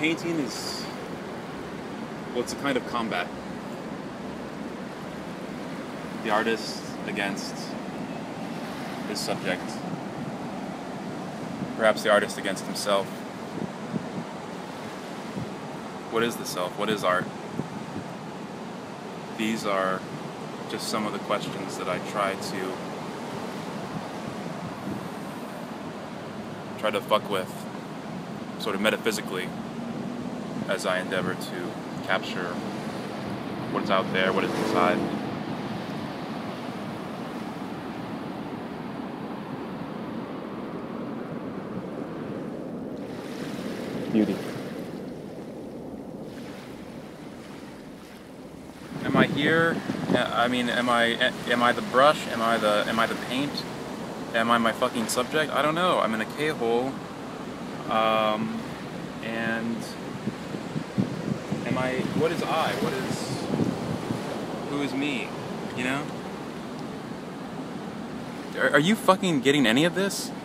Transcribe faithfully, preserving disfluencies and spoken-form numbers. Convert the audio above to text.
painting is, well, it's a kind of combat. The artist against his subject. Perhaps the artist against himself. What is the self? What is art? These are just some of the questions that I try to try to fuck with, sort of metaphysically, as I endeavor to capture what is out there, what is inside. Beauty. Am I here? I mean, am I am I the brush? Am I the am I the paint? Am I my fucking subject? I don't know. I'm in a K-hole. Um, and am I? What is I? What is? Who is me? You know? Are, are you fucking getting any of this?